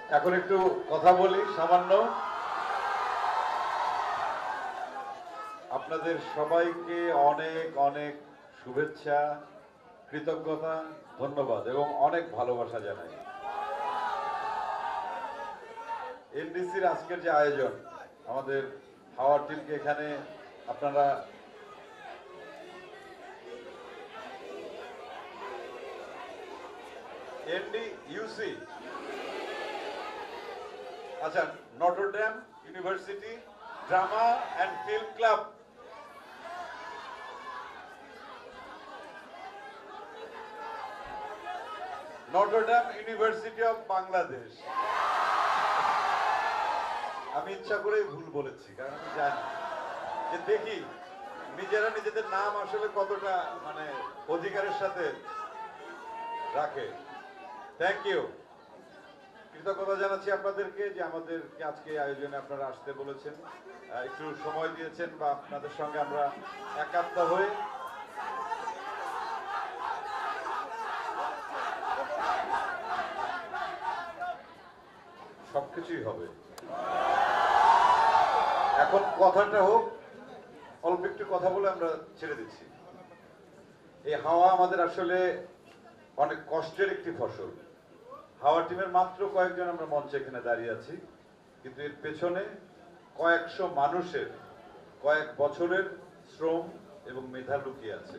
এখন একটু কথা বলি সামান্য। আপনাদের সবাইকে অনেক অনেক শুভেচ্ছা, কৃতজ্ঞতা, ধন্যবাদ এবং অনেক ভালোবাসা জানাই। এনডিসির আজকের যে আয়োজন, আমাদের হাওয়ার টিমকে এখানে আপনারা এনডিইউসি, আচ্ছা, Notre Dame university drama and film club, Notre Dame university of Bangladesh. আমি ইচ্ছা করেই ভুল বলেছি, কারণ আমি জানি যে দেখি নিজেরা নিজেদের নাম আসলে কতটা মানে অধিকারের সাথে রাখে। থ্যাংক ইউ, কৃতজ্ঞতা জানাচ্ছি আপনাদেরকে যে আমাদেরকে আজকে আয়োজনে আপনারা আসতে বলেছেন, একটু সময় দিয়েছেন বা আপনাদের সঙ্গে আমরা একাত্ম হয়ে সবকিছুই হবে। এখন কথাটা হোক, অল্প একটু কথা বলে আমরা ছেড়ে দিচ্ছি। এই হাওয়া আমাদের আসলে অনেক কষ্টের একটি ফসল। হাওয়া টিমের মাত্র কয়েকজন আমরা মঞ্চে এখানে দাঁড়িয়ে আছি, কিন্তু এর পেছনে কয়েকশো মানুষের কয়েক বছরের শ্রম এবং মেধা লুকিয়ে আছে।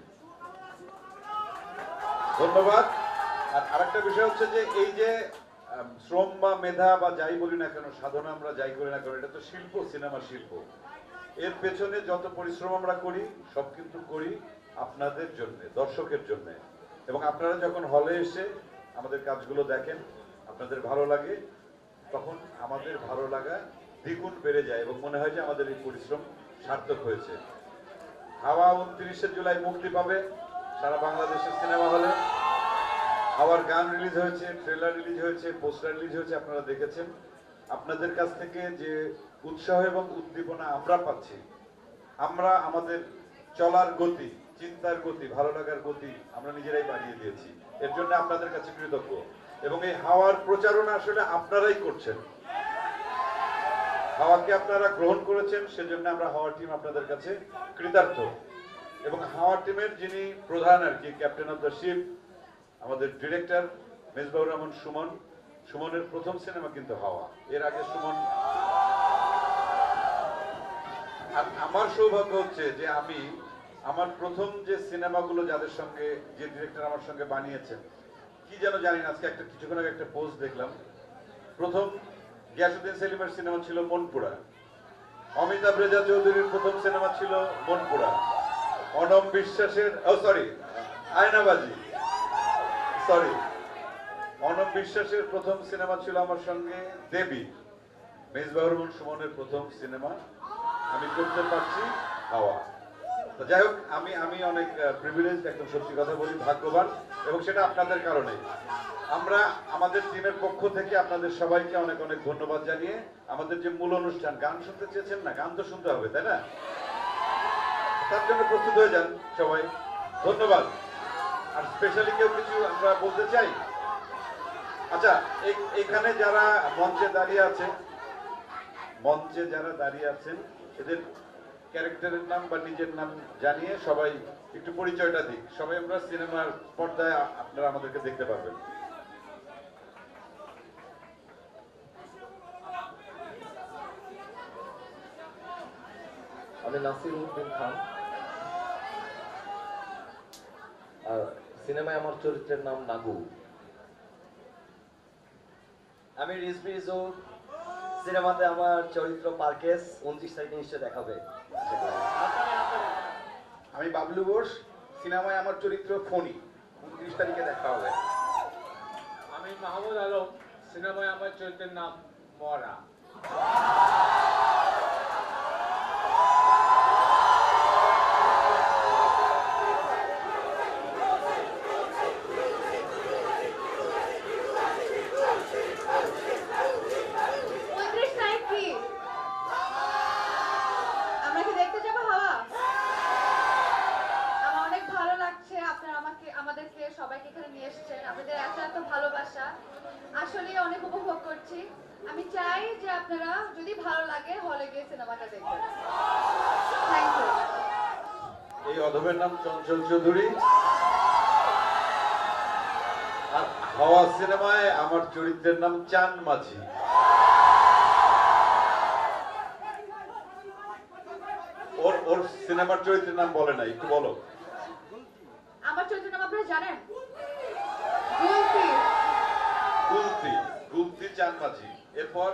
ধন্যবাদ। আর আরেকটা বিষয় হচ্ছে যে এই যে শ্রম বা মেধা বা যাই বলি না কেন, সাধনা আমরা যাই করি না কেন, এটা তো শিল্প, সিনেমা শিল্প। এর পেছনে যত পরিশ্রম আমরা করি সব কিন্তু করি আপনাদের জন্য, দর্শকের জন্য। এবং আপনারা যখন হলে এসে আমাদের কাজগুলো দেখেন, আপনাদের ভালো লাগে, তখন আমাদের ভালো লাগা দ্বিগুণ বেড়ে যায় এবং মনে হয় যে আমাদের এই পরিশ্রম সার্থক হয়েছে। হাওয়া 29শে জুলাই মুক্তি পাবে সারা বাংলাদেশের সিনেমা হলে। হাওয়ার গান রিলিজ হয়েছে, ট্রেলার রিলিজ হয়েছে, পোস্টার রিলিজ হয়েছে, আপনারা দেখেছেন। আপনাদের কাছ থেকে যে উৎসাহ এবং উদ্দীপনা আমরা পাচ্ছি, আমরা আমাদের চলার গতি, চিন্তার গতি, ভালো লাগার গতি আমরা নিজেরাই বাড়িয়ে দিয়েছি। এর জন্য আপনাদের কাছে কৃতজ্ঞ। এবং এই হাওয়ার প্রচারণা আসলে আপনারাই করছেন, হাওয়াকে আপনারা গ্রহণ করেছেন, সেজন্য আমরা হাওয়া টিম আপনাদের কাছে কৃতার্থ। এবং হাওয়া টিমের যিনি প্রধান আর কি, ক্যাপ্টেন অফ দ্য শিপ, আমাদের ডিরেক্টর মেজবাউর রহমান সুমন। সুমনের প্রথম সিনেমা কিন্তু হাওয়া। এর আগে সুমন, আর আমার সৌভাগ্য হচ্ছে যে আমি আমার প্রথম যে সিনেমাগুলো যাদের সঙ্গে, যে ডিরেক্টর আমার সঙ্গে বানিয়েছেন, কি যেন জানি না, আজকে একটা কিছুক্ষণ আগে একটা পোস্ট দেখলাম। প্রথম গিয়াসউদ্দিন সেলিমের সিনেমা ছিল মনপুরা, অমিতাভ রেজা চৌধুরীর প্রথম সিনেমা ছিল মনপুরা, অনম বিশ্বাসের আয়নাবাজি, অনব বিশ্বাসের প্রথম সিনেমা ছিল আমার সঙ্গে দেবী। মেজবাউর রহমান সুমনের প্রথম সিনেমা আমি করতে পারছি হাওয়া। তো যাই হোক, আমি অনেক প্রিভিলেজড, একদম সত্যি কথা বলি, ভাগ্যবান, এবং সেটা আপনাদের কারণে। আমরা আমাদের টিমের পক্ষ থেকে আপনাদের সবাইকে অনেক অনেক ধন্যবাদ জানিয়ে আমাদের যে মূল অনুষ্ঠান, গান শুনতে চেয়েছেন না, গান তো শুনতে হবে, তাই না? তার জন্য প্রস্তুত হয়ে যান সবাই। ধন্যবাদ। আর স্পেশালি কেউ কিছু আমরা বলতে চাই? আচ্ছা, এখানে যারা মঞ্চে দাঁড়িয়ে আছেন এদের ক্যারেক্টারের নাম বা নিজের নাম জানিয়ে সবাই একটু পরিচয়টা দিক। সবাই আমরা সিনেমার পর্দায় আপনারা আমাদেরকে দেখতে পারবেন। আমি নাসির উদ্দিন খান। আর সিনেমায় আমার চরিত্রের নাম নাগু। আমি রিজভি রিজুর, সিনেমাতে আমার চরিত্র পারকেস। 29 তারিখে নিশ্চয় দেখাবে। আমি বাবলু বোস, সিনেমায় আমার চরিত্র ফণি। 29 তারিখে দেখা হবে। আমি মাহমুদ আলম, সিনেমায় আমার চরিত্রের নাম মরা। আমাদেরকে সবাইকে এখানে নিয়ে এসেছেন, আপনাদের এত এত ভালোবাসা আসলে অনেক উপভোগ করছি। আমি চাই যে আপনারা যদি ভালো লাগে হলে গিয়ে সিনেমাটা দেখবেন। Thank you. এই অধমের নাম চঞ্চল চৌধুরী। আর হাওয়া সিনেমায় আমার চরিত্রের নাম চান মাঝি। ওর ওর সিনেমার চরিত্রের নাম বলে না, একটু বলো। আমার চরিত্রের নাম আপনারা জানেন? গুলতি। গুলতি, গুলতি চান মাঝি। এরপর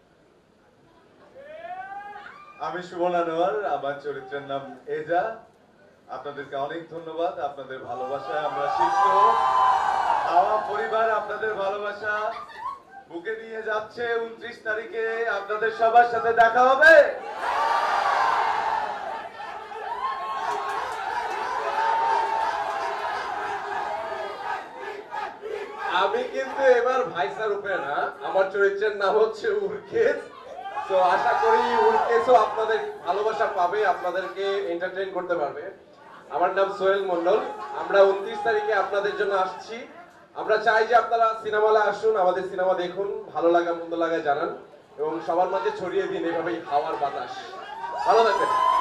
আমি সুমন আনোয়ার, আমার চরিত্রের নাম এজা। আপনাদেরকে অনেক ধন্যবাদ, আপনাদের ভালোবাসায় আমরা সিক্ত। হাওয়া পরিবার আপনাদের ভালোবাসা বুকে নিয়ে যাচ্ছে। 29 তারিখে আপনাদের সবার সাথে দেখা হবে। আমি কিন্তু এবার ভাইসা রূপে না, আমার চরিত্রের নাম হচ্ছে উরকেস। তো আশা করি উরকেসও আপনাদের ভালোবাসা পাবে, আপনাদেরকে এন্টারটেইন করতে পারবে। আমার নাম সোহেল মন্ডল। আমরা 29 তারিখে আপনাদের জন্য আসছি। আমরা চাই যে আপনারা সিনেমা হলে আসুন, আমাদের সিনেমা দেখুন, ভালো লাগা মন্দ লাগা জানান এবং সবার মাঝে ছড়িয়ে দিন এভাবেই হাওয়ার বাতাস। ভালো থাকবেন।